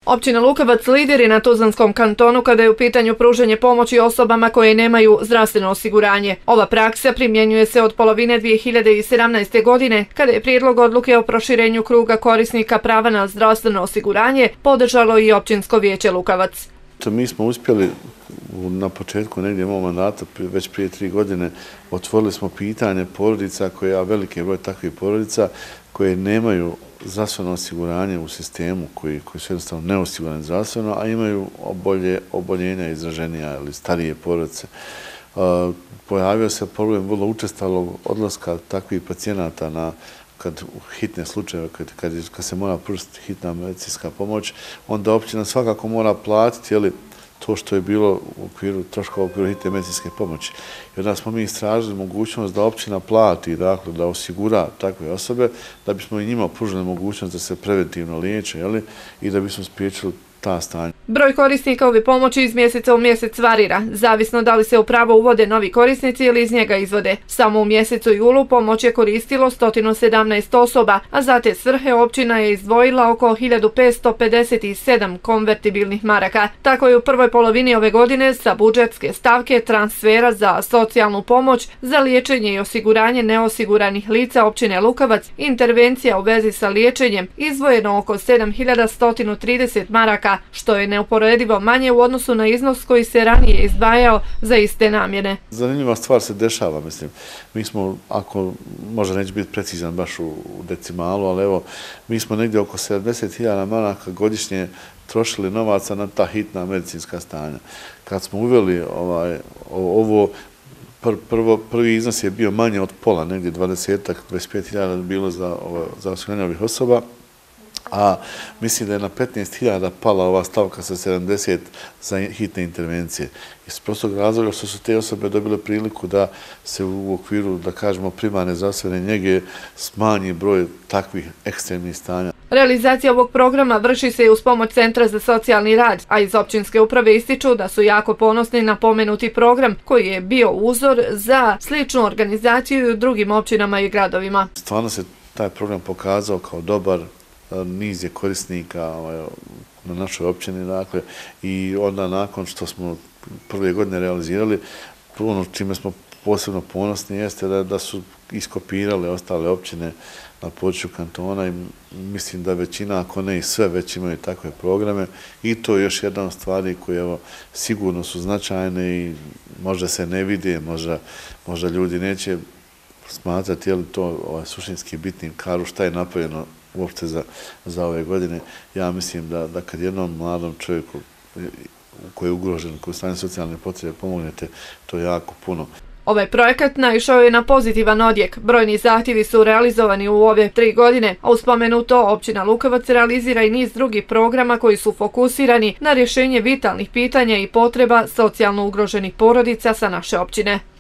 Općina Lukovac lider je na Tuzlanskom kantonu kada je u pitanju pružanje pomoći osobama koje nemaju zdravstveno osiguranje. Ova praksa primjenjuje se od polovine 2017. godine, kada je prijedlog odluke o proširenju kruga korisnika prava na zdravstveno osiguranje podržalo i Općinsko vijeće Lukovac. Mi smo uspjeli na početku negdje mog mandata, već prije 3 godine, otvorili smo pitanje porodica veliki broj takvih porodica koje nemaju zdravstveno osiguranje u sistemu, koji su jednostavno neosigurani zdravstveno, a imaju oboljenja izraženija ili starije porodice. Pojavio se problem vrlo učestalog odlaska takvih pacijenata kad u hitne slučajeve, kad se mora pružiti hitna medicinska pomoć, onda općina svakako mora platiti to što je bilo u okviru troškova u okviru hitne medicinske pomoći. I onda smo mi istražili mogućnost da općina plati, dakle, da osigura takve osobe, da bismo i njima pružili mogućnost da se preventivno liječe i da bismo spriječili ta stanja. Broj korisnika ove pomoći iz mjeseca u mjesec varira, zavisno da li se u pravo uvode novi korisnici ili iz njega izvode. Samo u mjesecu julu pomoć je koristilo 117 osoba, a za te svrhe općina je izdvojila oko 1557 konvertibilnih maraka. Tako je u prvoj polovini ove godine sa budžetske stavke transfera za socijalnu pomoć, za liječenje i osiguranje neosiguranih lica općine Lukovac, intervencija u vezi sa liječenjem, izdvojeno oko 7130 maraka, što je neuporedivo manje u odnosu na iznos koji se ranije izdvajao za iste namjene. Zanimljiva stvar se dešava, mislim. Mi smo, ako možda neće biti precizan baš u decimalu, ali evo, mi smo negdje oko 70.000 maraka godišnje trošili novaca na ta hitna medicinska stanja. Kad smo uveli ovo, prvi iznos je bio manje od pola, negdje 20-25.000 bilo za osiguranje ovih osoba, a mislim da je na 15.000 pala ova stavka sa 70 za hitne intervencije. Iz prostog razloga što su te osobe dobile priliku da se u okviru, da kažemo, primarne zdravstvene njege smanji broj takvih ekstremnih stanja. Realizacija ovog programa vrši se i uz pomoć Centra za socijalni rad, a iz općinske uprave ističu da su jako ponosni na pomenuti program koji je bio uzor za sličnu organizaciju i u drugim općinama i gradovima. Stvarno se taj program pokazao kao dobar, niz je korisnika na našoj općini, dakle, i onda nakon što smo prve godine realizirali, ono čime smo posebno ponosni jeste da su iskopirale ostale općine na području kantona i mislim da većina, ako ne i sve, već imaju takve programe i to je još jedna od stvari koje sigurno su značajne i možda se ne vide, možda ljudi neće smatrati je li to suštinski bitnim karu šta je napravljeno uopšte za ove godine. Ja mislim da kad jednom mladom čovjeku koji je ugrožen, koji je u stanju socijalne potrebe, pomognete, to je jako puno. Ovaj projekat naišao je na pozitivan odjek. Brojni zahtjevi su realizovani u ove 3 godine, a uz spomenuto općina Lukovac realizira i niz drugih programa koji su fokusirani na rješenje vitalnih pitanja i potreba socijalno ugroženih porodica sa naše općine.